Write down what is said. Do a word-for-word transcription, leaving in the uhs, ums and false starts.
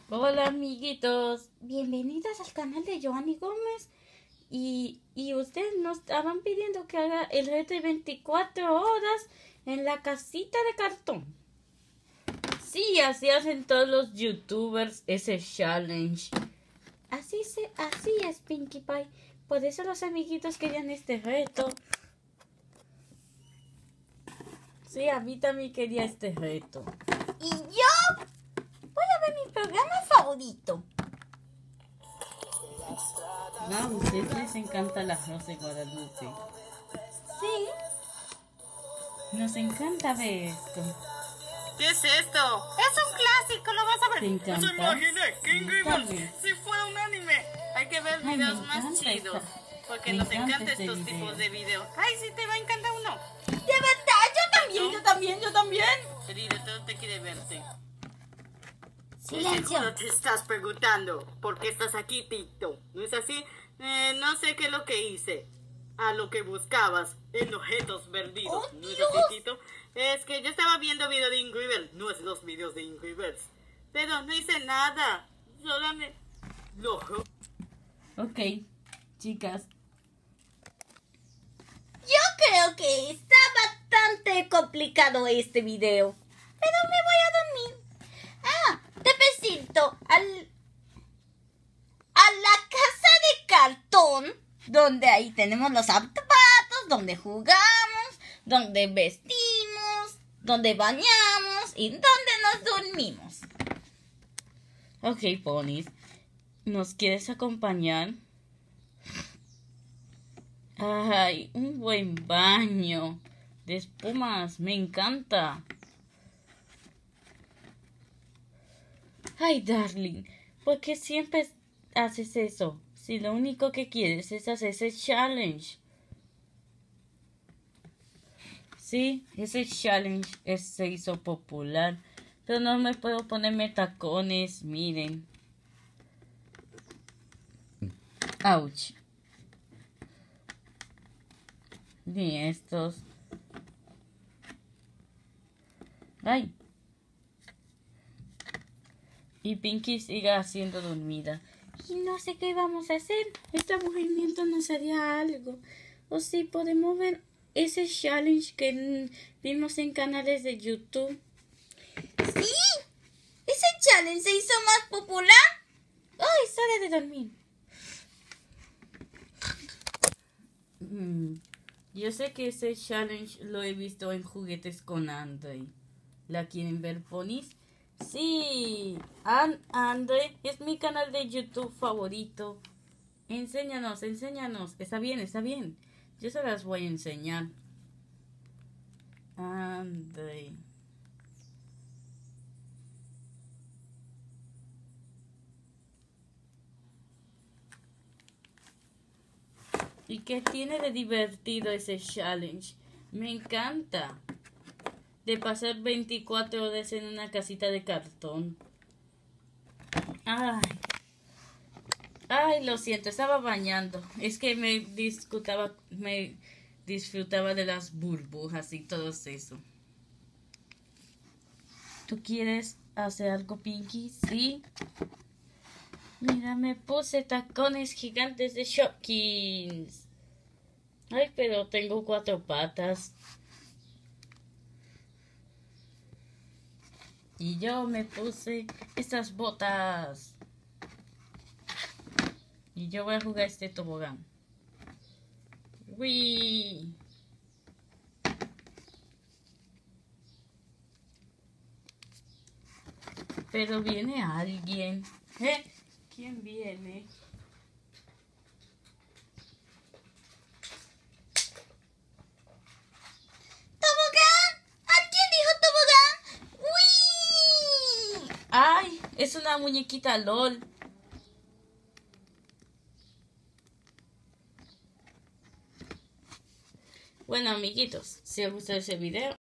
Hola amiguitos, bienvenidos al canal de Joanny Gómez. Y, y ustedes nos estaban pidiendo que haga el reto de veinticuatro horas en la casita de cartón. Sí, así hacen todos los youtubers ese challenge. Así, se, así es, Pinkie Pie. Por eso los amiguitos querían este reto. Sí, a mí también quería este reto. Y yo voy a ver mi programa favorito. No, a ustedes les encanta la Rosa de Guadalupe. Sí. Nos encanta ver esto. ¿Qué es esto? Es un clásico, lo vas a ver. ¿Te encanta? No se imagine que Angry Tal Birds vez. si fuera un anime. Hay que ver Ay, me videos más encanta chidos. esta- Porque me nos encanta encantan este estos video. tipos de videos. Ay, sí te va a encantar uno. De verdad, yo también, yo también, yo también. Querido, todo te quiere verte. Silencio. Seguro te estás preguntando por qué estás aquí, Tito. ¿No es así? Eh, no sé qué es lo que hice. A lo que buscabas en objetos perdidos. ¡Oh, ¿No es Dios! así, Tito? Es que yo estaba viendo videos de Angry Birds. No es los videos de Angry Birds. Pero no hice nada. Solamente... Lo... Ok, chicas. Yo creo que está bastante complicado este video. Pero me voy a dormir. Ah, te presento al, a la casa de cartón, donde ahí tenemos los zapatos, donde jugamos, donde vestimos, donde bañamos y donde nos dormimos. Ok, ponis. ¿Nos quieres acompañar? Ay, un buen baño de espumas. Me encanta. Ay, darling, ¿por qué siempre haces eso? Si lo único que quieres es hacer ese challenge. Sí, ese challenge es- se hizo popular. Pero no me puedo ponerme tacones, miren. Ouch. Ni estos. Ay. Y Pinky sigue haciendo dormida. Y no sé qué vamos a hacer. Este aburrimiento nos haría algo. O si podemos ver ese challenge que mm, vimos en canales de YouTube. ¿Sí? ¿Ese challenge se hizo más popular? ¡Ay, sale de dormir! Mm, yo sé que ese challenge lo he visto en Juguetes con Andre. ¿La quieren ver, ponis? Sí, An Andre es mi canal de YouTube favorito. Enséñanos, enséñanos. Está bien, está bien. Yo se las voy a enseñar. Andre. ¿Y qué tiene de divertido ese challenge? Me encanta. De pasar veinticuatro horas en una casita de cartón. Ay. Ay, lo siento, estaba bañando. Es que me discutaba, me disfrutaba de las burbujas y todo eso. ¿Tú quieres hacer algo, Pinky? Sí. Mira, me puse tacones gigantes de Shopkins. Ay, pero tengo cuatro patas. Y yo me puse estas botas. Y yo voy a jugar este tobogán. ¡Uy! Pero viene alguien. ¿Eh? ¿Quién viene? ¿Tobogán? ¿Alguien dijo tobogán? ¡Uy! ¡Ay! Es una muñequita LOL. Bueno, amiguitos, si os gustó ese video,